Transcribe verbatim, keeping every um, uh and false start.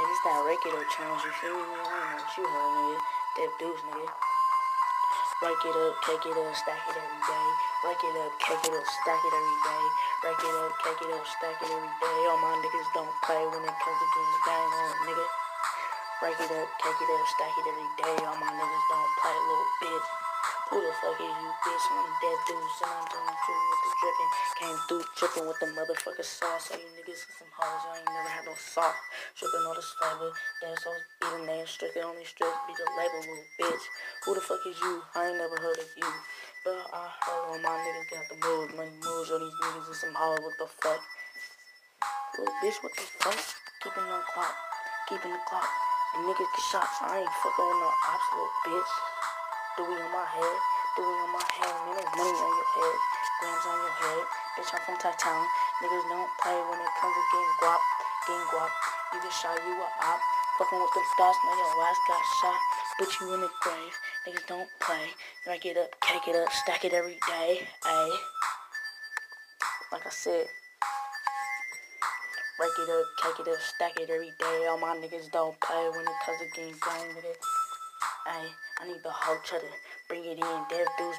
Hey, this that regular challenge, you feel me? I don't know what you heard, nigga. That dudes, nigga. Rake it up, cake it up, stack it every day. Rake it up, cake it up, stack it every day. Rake it up, cake it up, stack it every day. All my niggas don't play when it comes to getting gang on, nigga. Rake it up, cake it up, stack it every day. All my niggas don't play, little bitch. Who the fuck is you, bitch? I'm that dude, so I'm doing through with the dripping. Came through dripping with the motherfucking sauce. So you niggas get some hoes, I ain't never had no sauce. Stripping all this flavor, damn sauce be the name, stricken only strip, be the label, little bitch. Who the fuck is you? I ain't never heard of you. But I heard all my niggas got the moves, money moves, all these niggas and some hoes, what the fuck? Little bitch, what the fuck? Keeping on clock, keeping the clock. The niggas get shots, I ain't fucking with no ops, little bitch. Do we on my head? Do we on my head? Man, there's money on your head. Grams on your head. Bitch, I'm from Ty-Town. Niggas don't play when it comes to getting guap. Getting guap. You get shot, you a op. Fucking with them stars, now your ass got shot. Put you in the grave. Niggas don't play. Rake it up, cake it up, stack it every day. Ayy. Like I said. Rake it up, cake it up, stack it every day. All my niggas don't play when it comes to getting gang, nigga. Ayy, I need the whole cheddar. Bring it in, dev dudes.